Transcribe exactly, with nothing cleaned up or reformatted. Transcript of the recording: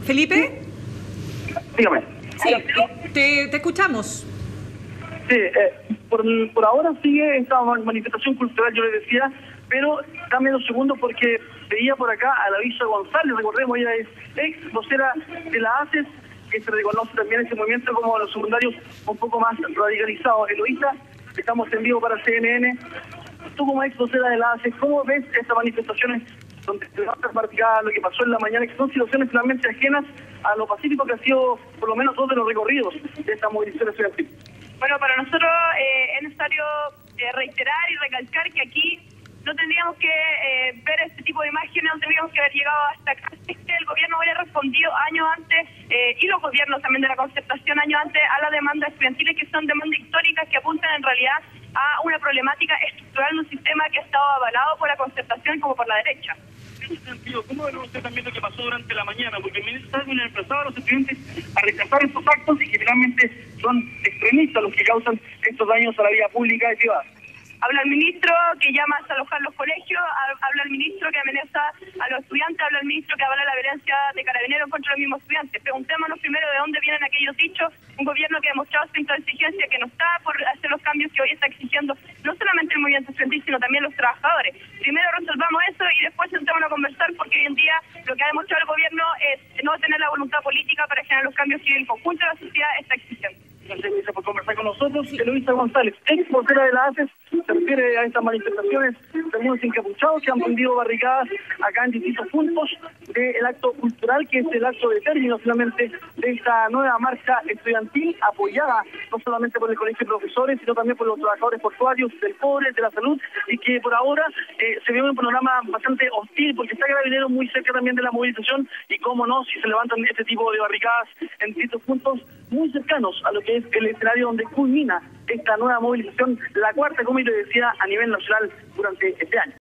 Felipe. Dígame. Sí, te, te escuchamos. Sí, eh, por, por ahora sigue esta manifestación cultural, yo le decía, pero dame dos segundos porque veía por acá a la Visa González, recordemos, ella es ex vocera de la A C E S, que se reconoce también ese movimiento como los secundarios un poco más radicalizados. Eloísa, estamos en vivo para C N N. Tú como ex vocera de la A C E S, ¿cómo ves estas manifestaciones donde se va a marcar lo que pasó en la mañana, que son situaciones finalmente ajenas a lo pacífico que ha sido por lo menos dos de los recorridos de esta movilización estudiantil? Bueno, para nosotros eh, es necesario eh, reiterar y recalcar que aquí no tendríamos que eh, ver este tipo de imágenes, no tendríamos que haber llegado hasta acá. Es que el gobierno hubiera respondido años antes, eh, y los gobiernos también de la concertación años antes, a las demandas estudiantiles, que son demandas históricas que apuntan en realidad a una problemática estructural de un sistema que ha estado avalado por la concertación como por la derecha. En ese sentido, ¿cómo ve usted también lo que pasó durante la mañana? Porque el ministro Salvin ha emplazado a los estudiantes a rechazar estos actos y que finalmente son extremistas los que causan estos daños a la vida pública y privada. Habla el ministro que llama a desalojar los colegios, habla el ministro que amenaza a los estudiantes, habla el ministro que avala la violencia de carabineros contra los mismos estudiantes. Preguntémonos primero de dónde vienen aquellos dichos, un gobierno que ha demostrado su intransigencia, que no está por hacer los cambios que hoy está exigiendo no solamente el movimiento estudiantil, sino también los trabajadores. Primero resolvamos eso y después sentémonos a conversar, porque hoy en día lo que ha demostrado el gobierno es no tener la voluntad política para generar los cambios que el conjunto de la sociedad está exigiendo. Gracias, Luisa, por conversar con nosotros. Eloísa González, ex vocera de la A C E S, se refiere a estas manifestaciones de algunos encapuchados que han prendido barricadas acá en distintos puntos del acto cultural, que es el acto de término finalmente de esta nueva marcha estudiantil, apoyada no solamente por el Colegio de Profesores, sino también por los trabajadores portuarios, del cobre, de la salud, y que por ahora eh, se ve un panorama bastante hostil, porque está Carabineros muy cerca también de la movilización, y cómo no, si se levantan este tipo de barricadas en distintos puntos muy cercanos a lo que es el escenario donde culmina esta nueva movilización, la cuarta, como te decía, a nivel nacional durante este año.